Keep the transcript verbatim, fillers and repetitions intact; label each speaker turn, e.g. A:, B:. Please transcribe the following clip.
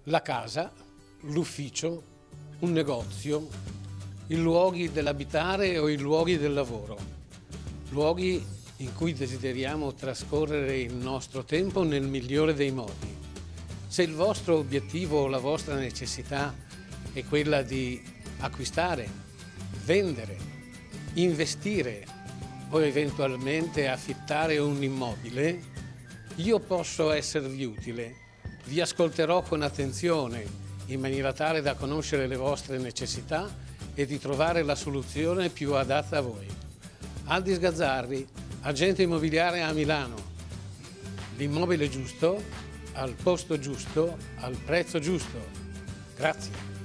A: la casa, l'ufficio, un negozio, i luoghi dell'abitare o i luoghi del lavoro, luoghi in cui desideriamo trascorrere il nostro tempo nel migliore dei modi. Se il vostro obiettivo o la vostra necessità è quella di acquistare, vendere, investire o eventualmente affittare un immobile, io posso esservi utile. Vi ascolterò con attenzione in maniera tale da conoscere le vostre necessità e di trovare la soluzione più adatta a voi. Aldis Gazzarri, agente immobiliare a Milano. L'immobile giusto, al posto giusto, al prezzo giusto. Grazie.